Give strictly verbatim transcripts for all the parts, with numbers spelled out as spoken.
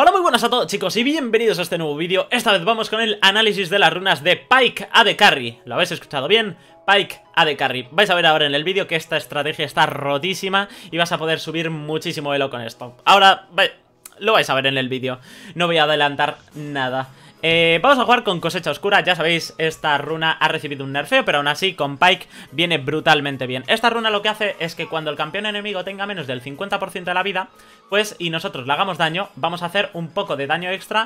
Hola, muy buenas a todos, chicos, y bienvenidos a este nuevo vídeo. Esta vez vamos con el análisis de las runas de Pyke A D Carry. ¿Lo habéis escuchado bien? Pyke A D Carry. Vais a ver ahora en el vídeo que esta estrategia está rotísima y vas a poder subir muchísimo elo con esto. Ahora, lo vais a ver en el vídeo. No voy a adelantar nada. Eh, vamos a jugar con Cosecha Oscura. Ya sabéis, esta runa ha recibido un nerfeo, pero aún así con Pyke viene brutalmente bien. Esta runa lo que hace es que cuando el campeón enemigo tenga menos del cincuenta por ciento de la vida, pues, y nosotros le hagamos daño, vamos a hacer un poco de daño extra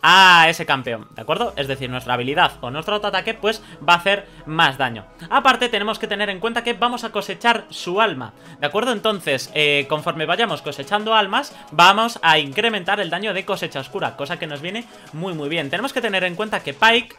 a ese campeón, ¿de acuerdo? Es decir, nuestra habilidad o nuestro autoataque pues va a hacer más daño. Aparte tenemos que tener en cuenta que vamos a cosechar su alma, ¿de acuerdo? Entonces, eh, conforme vayamos cosechando almas, vamos a incrementar el daño de Cosecha Oscura, cosa que nos viene muy muy bien. Tenemos que tener en cuenta que Pyke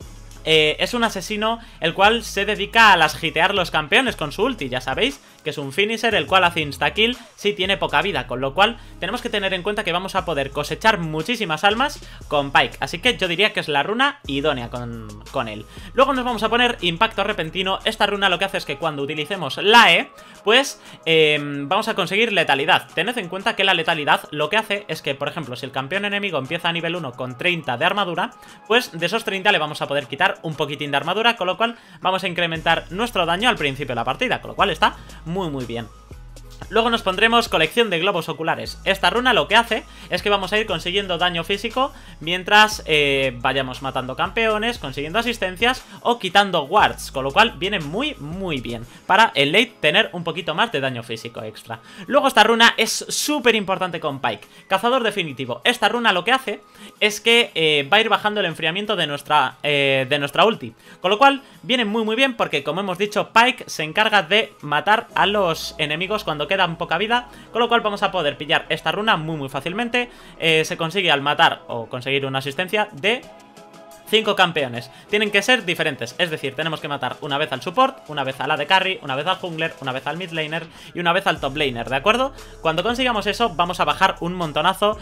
eh, es un asesino el cual se dedica a las hitear los campeones con su ulti, ya sabéis que es un finisher el cual hace instakill si tiene poca vida, con lo cual tenemos que tener en cuenta que vamos a poder cosechar muchísimas almas con Pyke, así que yo diría que es la runa idónea con, con él. Luego nos vamos a poner impacto repentino. Esta runa lo que hace es que cuando utilicemos la E, pues eh, vamos a conseguir letalidad. Tened en cuenta que la letalidad lo que hace es que, por ejemplo, si el campeón enemigo empieza a nivel uno con treinta de armadura, pues de esos treinta le vamos a poder quitar un poquitín de armadura, con lo cual vamos a incrementar nuestro daño al principio de la partida, con lo cual está muy muy bien. Luego nos pondremos colección de globos oculares. Esta runa lo que hace es que vamos a ir consiguiendo daño físico mientras eh, vayamos matando campeones, consiguiendo asistencias o quitando wards, con lo cual viene muy muy bien para el late tener un poquito más de daño físico extra. Luego esta runa es súper importante con Pyke, cazador definitivo. Esta runa lo que hace es que eh, va a ir bajando el enfriamiento de nuestra, eh, de nuestra ulti, con lo cual viene muy muy bien porque, como hemos dicho, Pyke se encarga de matar a los enemigos cuando quedan poca vida, con lo cual vamos a poder pillar esta runa muy muy fácilmente. Eh, se consigue al matar o conseguir una asistencia de cinco campeones. Tienen que ser diferentes, es decir, tenemos que matar una vez al support, una vez al A D Carry, una vez al jungler, una vez al mid laner y una vez al top laner, ¿de acuerdo? Cuando consigamos eso vamos a bajar un montonazo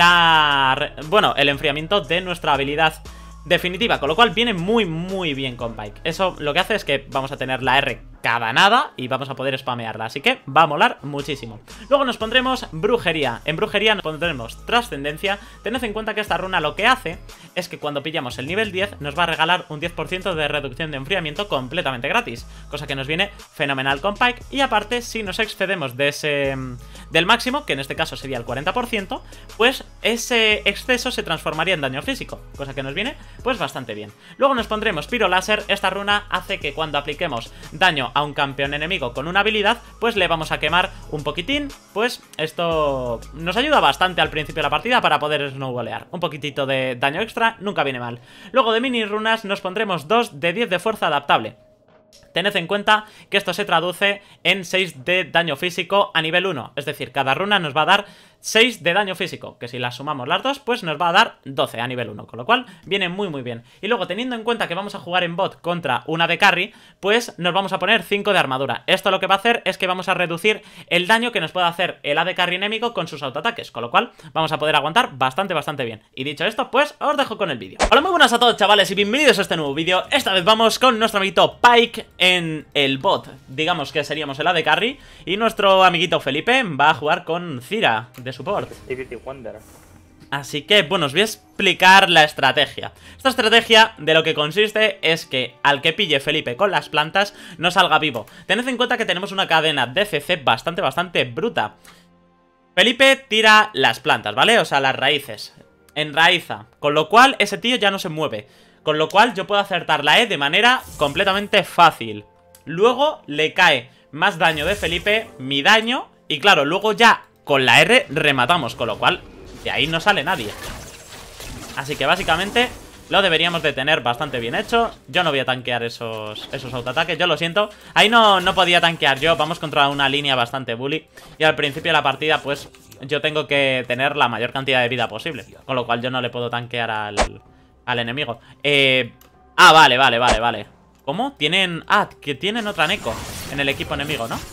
la... bueno, el enfriamiento de nuestra habilidad definitiva, con lo cual viene muy muy bien con Pyke. Eso lo que hace es que vamos a tener la R cada nada y vamos a poder spamearla, así que va a molar muchísimo. Luego nos pondremos brujería. En brujería nos pondremos trascendencia. Tened en cuenta que esta runa lo que hace es que cuando pillamos el nivel diez nos va a regalar un diez por ciento de reducción de enfriamiento completamente gratis, cosa que nos viene fenomenal con Pyke. Y aparte, si nos excedemos de ese del máximo, que en este caso sería el cuarenta por ciento, pues ese exceso se transformaría en daño físico, cosa que nos viene pues bastante bien. Luego nos pondremos piro láser. Esta runa hace que cuando apliquemos daño a un campeón enemigo con una habilidad, pues le vamos a quemar un poquitín. Pues esto nos ayuda bastante al principio de la partida para poder snowballear. Un poquitito de daño extra nunca viene mal. Luego de mini runas nos pondremos dos de diez de fuerza adaptable. Tened en cuenta que esto se traduce en seis de daño físico a nivel uno. Es decir, cada runa nos va a dar seis de daño físico, que si las sumamos las dos, pues nos va a dar doce a nivel uno, con lo cual viene muy muy bien. Y luego, teniendo en cuenta que vamos a jugar en bot contra una A D Carry, pues nos vamos a poner cinco de armadura. Esto lo que va a hacer es que vamos a reducir el daño que nos puede hacer el A D Carry enemigo con sus autoataques, con lo cual vamos a poder aguantar bastante bastante bien. Y dicho esto, pues os dejo con el vídeo. Hola, muy buenas a todos, chavales, y bienvenidos a este nuevo vídeo. Esta vez vamos con nuestro amiguito Pyke en el bot, digamos que seríamos el A D Carry, y nuestro amiguito Felipe va a jugar con Zyra de support. Así que, bueno, os voy a explicar la estrategia. Esta estrategia de lo que consiste es que al que pille Felipe con las plantas no salga vivo. Tened en cuenta que tenemos una cadena de C C bastante, bastante bruta. Felipe tira las plantas, ¿vale? O sea, las raíces. Enraiza. Con lo cual ese tío ya no se mueve. Con lo cual yo puedo acertar la E de manera completamente fácil. Luego le cae más daño de Felipe, mi daño, y claro, luego ya con la R rematamos, con lo cual de ahí no sale nadie. Así que básicamente lo deberíamos de tener bastante bien hecho. Yo no voy a tanquear esos, esos autoataques, yo lo siento. Ahí no, no podía tanquear yo, vamos contra una línea bastante bully. Y al principio de la partida pues yo tengo que tener la mayor cantidad de vida posible, con lo cual yo no le puedo tanquear al, al enemigo. eh, Ah, vale, vale, vale, vale. ¿Cómo? Tienen... Ah, que tienen otra Neko en el equipo enemigo, ¿no?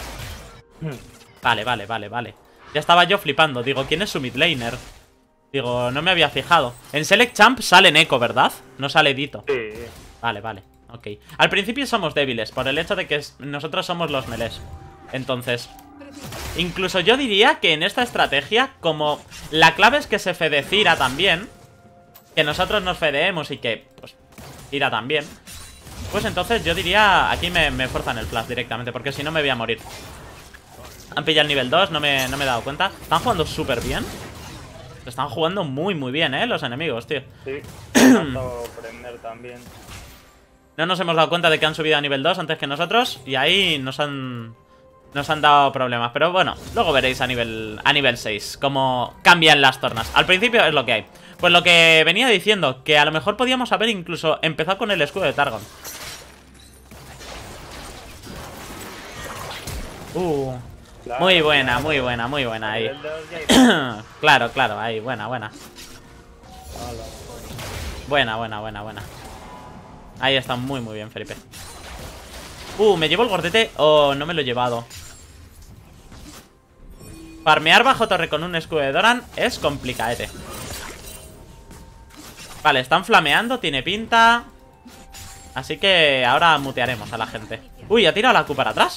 Vale, vale, vale, vale. Ya estaba yo flipando. Digo, ¿quién es su mid laner? Digo, no me había fijado. En Select Champ sale Neko, ¿verdad? No sale Dito. Sí. Vale, vale, ok. Al principio somos débiles por el hecho de que nosotros somos los melés. Entonces, Incluso yo diría que en esta estrategia, como la clave es que se fede Zyra también, que nosotros nos fedeemos y que, pues, Zyra también, pues entonces yo diría, aquí me, me forzan el flash directamente, porque si no me voy a morir. Han pillado el nivel dos, no me, no me he dado cuenta. Están jugando súper bien. Están jugando muy, muy bien, eh, los enemigos, tío. Sí, me prender también. No nos hemos dado cuenta de que han subido a nivel dos antes que nosotros, y ahí nos han... Nos han dado problemas, pero bueno, luego veréis a nivel, a nivel seis cómo cambian las tornas. Al principio es lo que hay. Pues lo que venía diciendo, que a lo mejor podíamos haber incluso empezado con el escudo de Targon. Uh, claro, muy buena, muy buena, muy buena ahí. Claro, claro, ahí, buena, buena. Buena, buena, buena, buena. Ahí está, muy, muy bien, Felipe. Uh, ¿me llevo el gordete? Oh, no me lo he llevado. Farmear bajo torre con un escudo de Doran es complicadete. Vale, están flameando, tiene pinta. Así que ahora mutearemos a la gente. Uy, ha tirado la Q para atrás.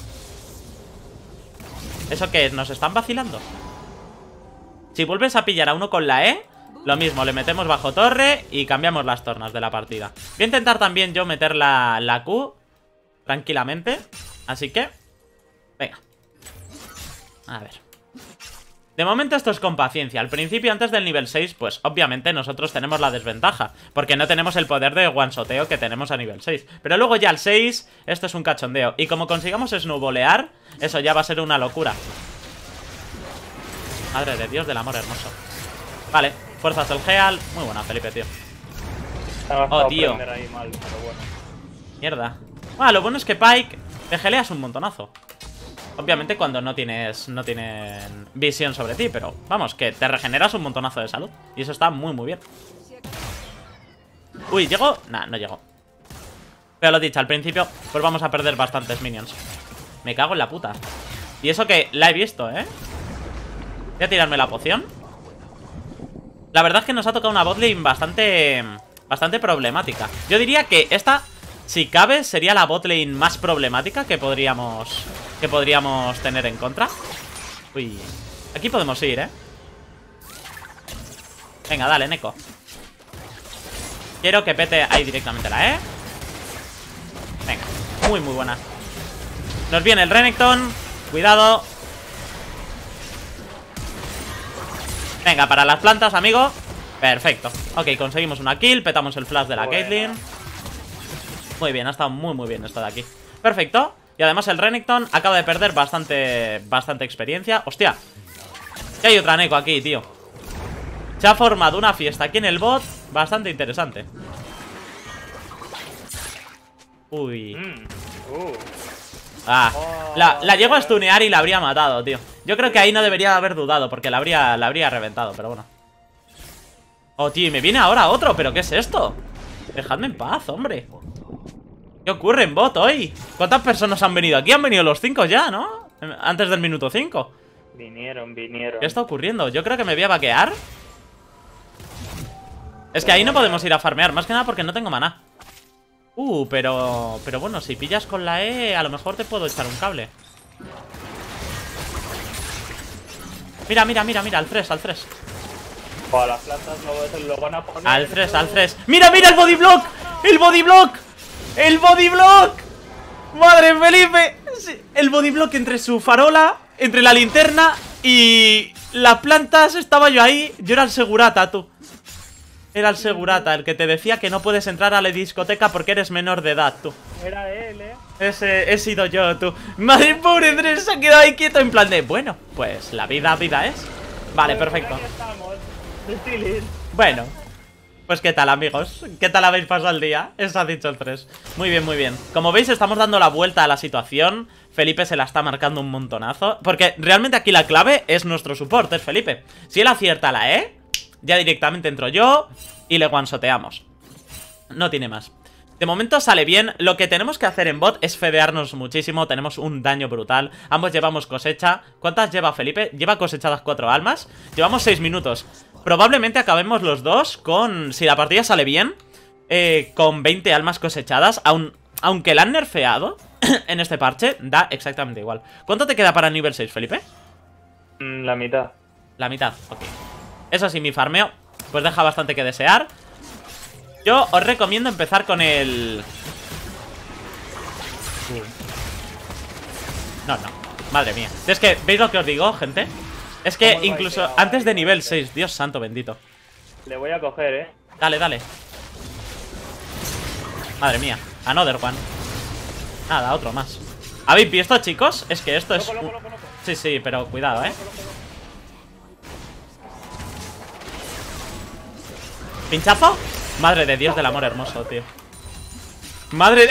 ¿Eso qué es? ¿Nos están vacilando? Si vuelves a pillar a uno con la E, lo mismo, le metemos bajo torre y cambiamos las tornas de la partida. Voy a intentar también yo meter la, la Q tranquilamente. Así que, venga. A ver. De momento esto es con paciencia. Al principio, antes del nivel seis, pues obviamente nosotros tenemos la desventaja, porque no tenemos el poder de one-shoteo que tenemos a nivel seis. Pero luego ya al seis, esto es un cachondeo. Y como consigamos snowbolear, eso ya va a ser una locura. Madre de Dios del amor hermoso. Vale, fuerzas del Heal. Muy buena, Felipe, tío. Oh, tío. Ahí mal, pero bueno. Mierda. Bueno, lo bueno es que Pyke te geleas un montonazo. Obviamente cuando no tienes no tienen visión sobre ti, pero vamos, que te regeneras un montonazo de salud. Y eso está muy, muy bien. Uy, ¿llego? Nah, no llego. Pero lo dicho, al principio, pues vamos a perder bastantes minions. Me cago en la puta. Y eso que la he visto, ¿eh? Voy a tirarme la poción. La verdad es que nos ha tocado una botlane bastante Bastante problemática. Yo diría que esta, si cabe, sería la botlane más problemática que podríamos Que podríamos tener en contra. Uy, aquí podemos ir, ¿eh? Venga, dale, Neko. Quiero que pete ahí directamente la E. Venga, muy, muy buena. Nos viene el Renekton. Cuidado. Venga, para las plantas, amigo. Perfecto. Ok, conseguimos una kill. Petamos el flash de la Caitlyn. Muy bien, ha estado muy, muy bien esto de aquí. Perfecto. Y además el Renekton acaba de perder bastante Bastante experiencia. Hostia, que hay otra Neko aquí, tío. Se ha formado una fiesta aquí en el bot bastante interesante. Uy. Mm. Uh. Ah, la, la llego a stunear y la habría matado, tío. Yo creo que ahí no debería haber dudado, porque la habría, la habría reventado, pero bueno. Oh, tío, y me viene ahora otro. ¿Pero qué es esto? Dejadme en paz, hombre. ¿Qué ocurre en bot hoy? ¿Cuántas personas han venido aquí? Han venido los cinco ya, ¿no? Antes del minuto cinco. Vinieron, vinieron. ¿Qué está ocurriendo? Yo creo que me voy a vaquear. Es que ahí no podemos ir a farmear, más que nada porque no tengo maná. Uh, pero... Pero bueno, si pillas con la E, a lo mejor te puedo echar un cable. Mira, mira, mira, mira, al tres, al tres. Para las plantas lo, lo van a poner. Al tres, al tres. ¡Mira, mira el body block! ¡El body block! ¡El body block! ¡Madre Felipe! Sí, el body block entre su farola, entre la linterna y las plantas. Estaba yo ahí. Yo era el segurata, tú. Era el segurata, el que te decía que no puedes entrar a la discoteca porque eres menor de edad, tú. Era él, eh. Ese he sido yo, tú. Madre, pobre Andrés, se ha quedado ahí quieto en plan de... Bueno, pues la vida, vida es. Vale, pues perfecto. Aquí estamos. Bueno, pues qué tal, amigos. ¿Qué tal habéis pasado el día? Eso ha dicho el tres. Muy bien, muy bien. Como veis, estamos dando la vuelta a la situación. Felipe se la está marcando un montonazo. Porque realmente aquí la clave es nuestro support, es Felipe. Si él acierta la E, ya directamente entro yo y le one-shoteamos. No tiene más. De momento sale bien. Lo que tenemos que hacer en bot es fedearnos muchísimo. Tenemos un daño brutal. Ambos llevamos cosecha. ¿Cuántas lleva Felipe? Lleva cosechadas cuatro almas. Llevamos seis minutos. Probablemente acabemos los dos con... Si la partida sale bien, eh, con veinte almas cosechadas. Aun, aunque la han nerfeado en este parche, da exactamente igual. ¿Cuánto te queda para el nivel seis, Felipe? Mm, la mitad. La mitad, ok. Eso sí, mi farmeo pues deja bastante que desear. Yo os recomiendo empezar con el... No, no, madre mía. Es que, ¿veis lo que os digo, gente? Es que incluso antes de nivel seis, Dios santo bendito. Le voy a coger, eh. Dale, dale. Madre mía, another one. Nada, otro más. ¿Habéis visto, chicos? Es que esto es... Loco, loco, loco, loco. Sí, sí, pero cuidado, eh. Loco, loco, loco. ¿Pinchazo? Madre de Dios del amor hermoso, tío. Madre de...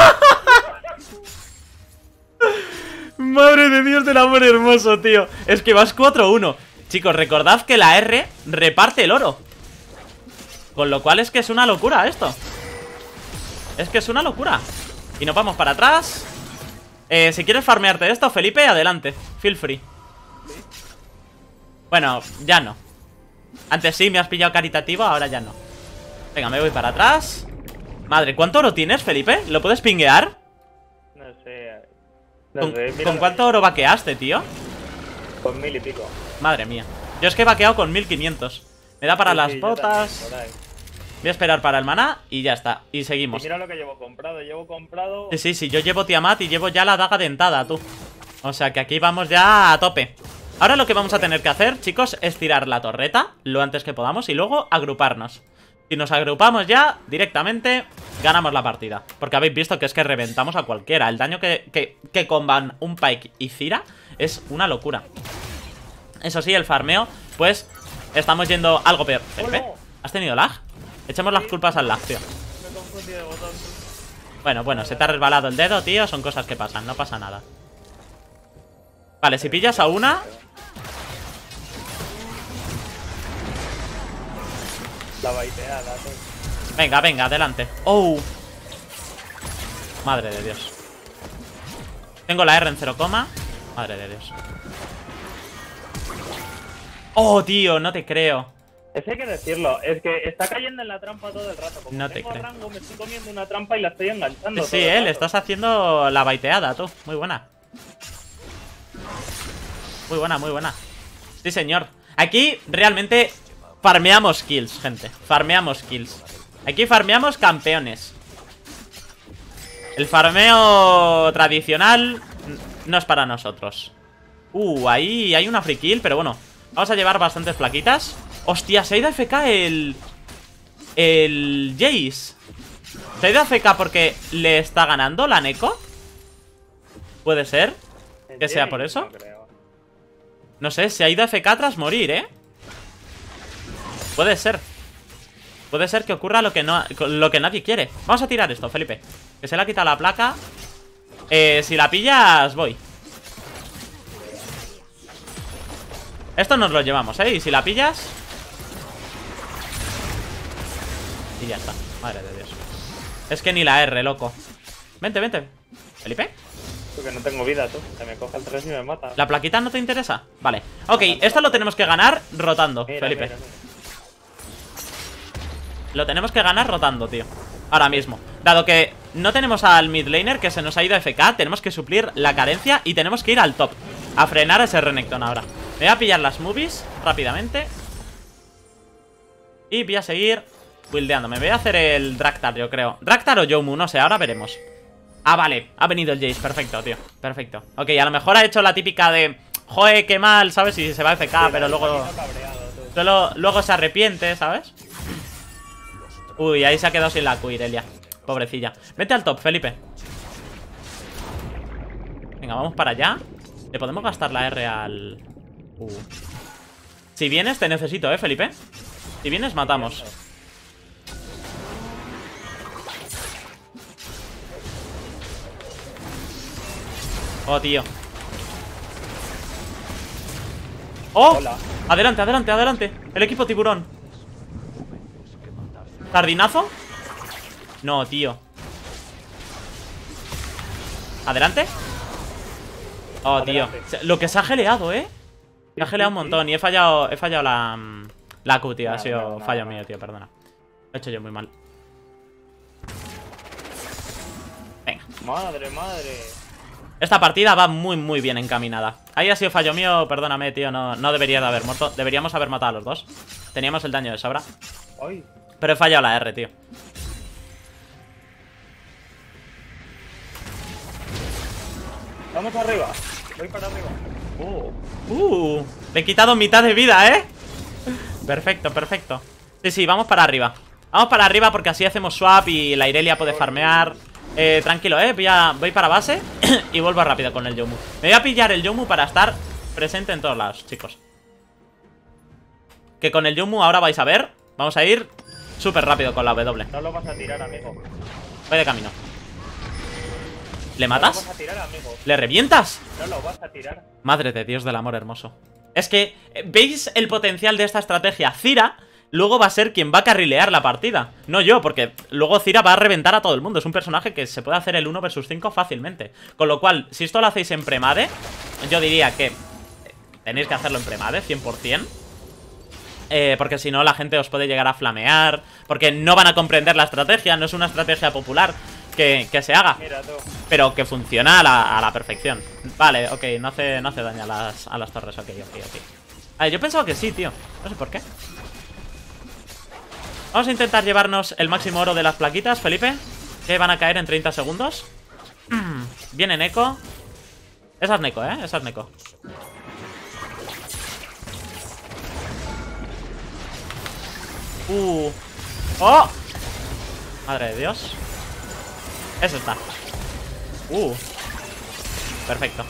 Madre de Dios del amor hermoso, tío. Es que vas cuatro uno. Chicos, recordad que la R reparte el oro. Con lo cual es que es una locura esto. Es que es una locura. Y nos vamos para atrás. eh, Si quieres farmearte esto, Felipe, adelante. Feel free. Bueno, ya no. Antes sí me has pillado caritativo, ahora ya no. Venga, me voy para atrás. Madre, ¿cuánto oro tienes, Felipe? ¿Lo puedes pinguear? No sé. No ¿Con, sé. mira ¿con lo cuánto que- oro vaqueaste, tío? Con mil y pico. Madre mía. Yo es que he vaqueado con mil quinientos. Me da para Sí, las sí, yo también, botas. por ahí. Voy a esperar para el maná y ya está. Y Y seguimos. mira lo que llevo comprado. Llevo comprado. Sí, sí, sí, yo llevo Tiamat y llevo ya la daga dentada, tú. O sea que aquí vamos ya a tope. Ahora lo que vamos a tener que hacer, chicos, es tirar la torreta lo antes que podamos y luego agruparnos. Si nos agrupamos ya, directamente ganamos la partida. Porque habéis visto que es que reventamos a cualquiera. El daño que, que, que comban un Pyke y Zyra es una locura. Eso sí, el farmeo, pues estamos yendo algo peor. Felipe, Oh, no. ¿has tenido lag? Echemos las culpas al lag, tío. Me he confundido de botón. Bueno, bueno, se te ha resbalado el dedo, tío. Son cosas que pasan, no pasa nada. Vale, si pillas a una... La baiteada, tú. Venga, venga, adelante. ¡Oh! Madre de Dios. Tengo la R en cero coma. Madre de Dios. ¡Oh, tío! No te creo. Eso hay que decirlo. Es que está cayendo en la trampa todo el rato. Como No te tengo creo. rango, me estoy comiendo una trampa y la estoy enganchando. Sí, sí, todo el eh, le rato. estás haciendo la baiteada, tú. Muy buena. Muy buena, muy buena. Sí, señor. Aquí realmente farmeamos kills, gente. Farmeamos kills. Aquí farmeamos campeones. El farmeo tradicional no es para nosotros. Uh, ahí hay una free kill, pero bueno, vamos a llevar bastantes plaquitas. Hostia, se ha ido a F K el... El Jace. ¿Se ha ido a F K porque le está ganando la Neko? ¿Puede ser? ¿En que sea serio? por eso. No creo. No sé, se ha ido a F K tras morir, ¿eh? Puede ser. Puede ser que ocurra lo que, no, lo que nadie quiere. Vamos a tirar esto, Felipe. Que se le ha quitado la placa. Eh, si la pillas, voy. Esto nos lo llevamos, ¿eh? Y si la pillas... Y ya está, madre de Dios. Es que ni la R, loco. Vente, vente. ¿Felipe? Porque no tengo vida, tú. Se me coge el tres y me mata. ¿La plaquita no te interesa? Vale. Ok, esto lo tenemos que ganar rotando, Mira, Felipe. mira, mira. Lo tenemos que ganar rotando, tío. Ahora mismo. Dado que no tenemos al mid laner que se nos ha ido a F K, tenemos que suplir la carencia y tenemos que ir al top. A frenar a ese Renekton ahora. Me voy a pillar las movies rápidamente. Y voy a seguir buildeando. Me voy a hacer el Draktar, yo creo. Draktar o Yomu, no sé, ahora veremos. Ah, vale, ha venido el Jace, perfecto, tío. Perfecto. Ok, a lo mejor ha hecho la típica de... Joder, qué mal, ¿sabes? Si se va a F K, Sí, pero la- luego... la cabreado, tú. Luego, luego se arrepiente, ¿sabes? Uy, ahí se ha quedado sin la Q, Irelia. Pobrecilla. Vete al top, Felipe. Venga, vamos para allá. Le podemos gastar la R al... Uh. Si vienes, te necesito, ¿eh, Felipe? Si vienes, matamos. Oh, tío. ¡Oh! Hola. Adelante, adelante, adelante. El equipo tiburón. ¿Jardinazo? No, tío. ¿Adelante? Oh, tío. Adelante. Se- Lo que se ha geleado, ¿eh? Se ha Sí, geleado sí, un sí. montón. Y he fallado, he fallado la... mm, La Q, tío. Ha Nada, sido nada, nada, fallo nada. mío, tío. Perdona. Lo he hecho yo muy mal. Venga. Madre, madre. Esta partida va muy, muy bien encaminada. Ahí ha sido fallo mío, perdóname, tío. No, no debería de haber muerto. Deberíamos haber matado a los dos. Teníamos el daño de sobra. Ay. Pero he fallado la R, tío. Vamos arriba. Voy para arriba. Uh, uh, le he quitado mitad de vida, ¿eh? Perfecto, perfecto. Sí, sí, vamos para arriba. Vamos para arriba porque así hacemos swap y la Irelia puede farmear. Eh, tranquilo, eh, voy, a, voy para base y vuelvo rápido con el Yomu. Me voy a pillar el Yomu para estar presente en todos lados, chicos. Que con el Yomu ahora vais a ver. Vamos a ir súper rápido con la W. No lo vas a tirar, amigo. Voy de camino. ¿Le matas? No lo vas a tirar, amigo. ¿Le revientas? No lo vas a tirar. Madre de Dios del amor hermoso. Es que, ¿veis el potencial de esta estrategia? Cira luego va a ser quien va a carrilear la partida. No yo, porque luego Cira va a reventar a todo el mundo. Es un personaje que se puede hacer el uno versus cinco fácilmente. Con lo cual, si esto lo hacéis en premade, yo diría que tenéis que hacerlo en premade, cien por cien. Eh, porque si no, la gente os puede llegar a flamear. Porque no van a comprender la estrategia. No es una estrategia popular que, que se haga. Mira tú. Pero que funciona a la, a la perfección. Vale, ok, no hace, no hace daño a las, a las torres. Ok, ok, ok. A ver, yo pensaba que sí, tío. No sé por qué. Vamos a intentar llevarnos el máximo oro de las plaquitas, Felipe. Que van a caer en treinta segundos. Viene Neko. Esa es Neko, eh, esa es Neko. Uh. ¡Oh! Madre de Dios. Eso está. Uh. Perfecto.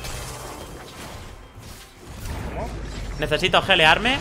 ¿Cómo? Necesito gelearme.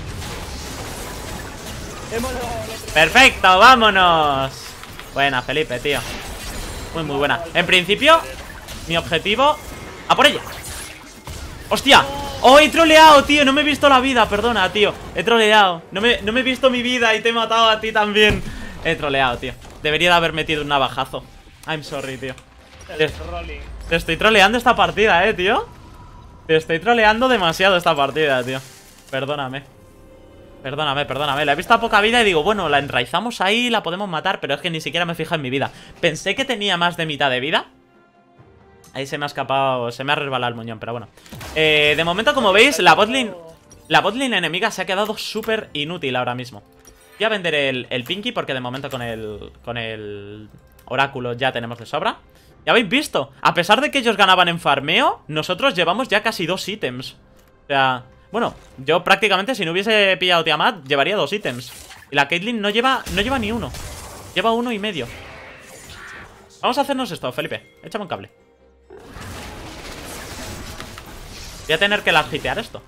Perfecto, vámonos. Buena, Felipe, tío. Muy, muy buena. En principio, mi objetivo... ¡A por ella! ¡Hostia! ¡Oh, he troleado, tío! No me he visto la vida, perdona, tío. He troleado. No me, no me he visto mi vida y te he matado a ti también. He troleado, tío. Debería de haber metido un navajazo. I'm sorry, tío. Te, te estoy troleando esta partida, eh, tío. Te estoy troleando demasiado esta partida, tío. Perdóname. Perdóname, perdóname. La he visto a poca vida y digo, bueno, la enraizamos ahí, la podemos matar, pero es que ni siquiera me fija en mi vida. Pensé que tenía más de mitad de vida. Ahí se me ha escapado, se me ha resbalado el muñón, pero bueno. Eh, de momento, como veis, la botlane, la botlane enemiga se ha quedado súper inútil ahora mismo. Voy a vender el, el Pinky porque de momento con el, con el oráculo ya tenemos de sobra. Ya habéis visto, a pesar de que ellos ganaban en farmeo, nosotros llevamos ya casi dos ítems. O sea... Bueno, yo prácticamente si no hubiese pillado Tiamat llevaría dos ítems. Y la Caitlyn no lleva, no lleva ni uno. Lleva uno y medio. Vamos a hacernos esto, Felipe. Échame un cable. Voy a tener que las hitear esto.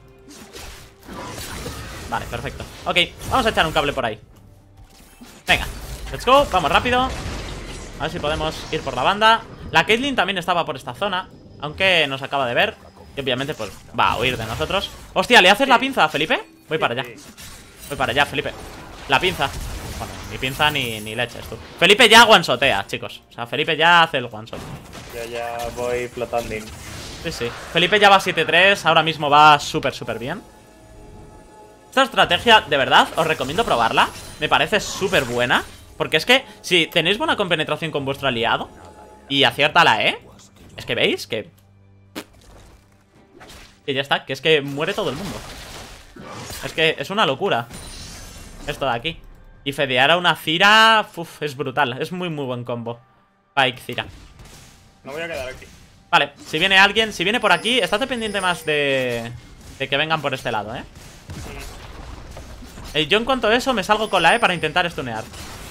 Vale, perfecto. Ok, vamos a echar un cable por ahí. Venga, let's go, vamos rápido. A ver si podemos ir por la banda. La Caitlyn también estaba por esta zona, aunque nos acaba de ver. Y obviamente pues va a huir de nosotros. Hostia, ¿le haces la pinza, Felipe? Voy para allá. Voy para allá, Felipe. La pinza. Bueno, ni pinza ni, ni leches, tú. Felipe ya one-shotea, chicos. O sea, Felipe ya hace el one-shot. Yo ya voy flotando. Sí, sí. Felipe ya va siete tres. Ahora mismo va súper, súper bien. Esta estrategia, de verdad, os recomiendo probarla. Me parece súper buena. Porque es que si tenéis buena compenetración con vuestro aliado y acierta la E, es que veis que... Que ya está, que es que muere todo el mundo. Es que es una locura esto de aquí. Y fedear a una Cira, uf, es brutal. Es muy muy buen combo. Pike, Cira. No voy a quedar aquí. Vale, si viene alguien, si viene por aquí, estate pendiente más de, de que vengan por este lado, ¿eh? Y yo en cuanto a eso me salgo con la E para intentar stunear.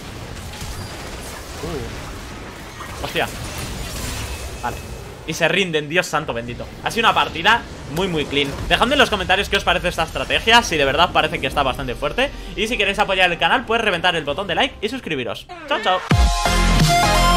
uh. Hostia. Vale. Y se rinden, Dios santo bendito. Ha sido una partida muy muy clean. Dejadme en los comentarios qué os parece esta estrategia, si de verdad parece que está bastante fuerte. Y si queréis apoyar el canal, pues reventar el botón de like y suscribiros. Chao, chao.